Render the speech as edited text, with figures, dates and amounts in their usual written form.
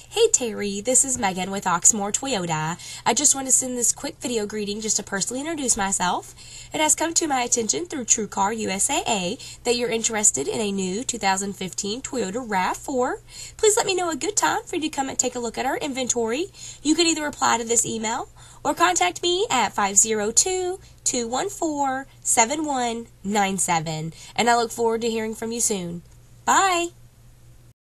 Hey Terry, this is Megan with Oxmoor Toyota. I just want to send this quick video greeting just to personally introduce myself. It has come to my attention through TrueCar USAA that you're interested in a new 2015 Toyota RAV4. Please let me know a good time for you to come and take a look at our inventory. You can either reply to this email or contact me at 502-214-7197. And I look forward to hearing from you soon. Bye!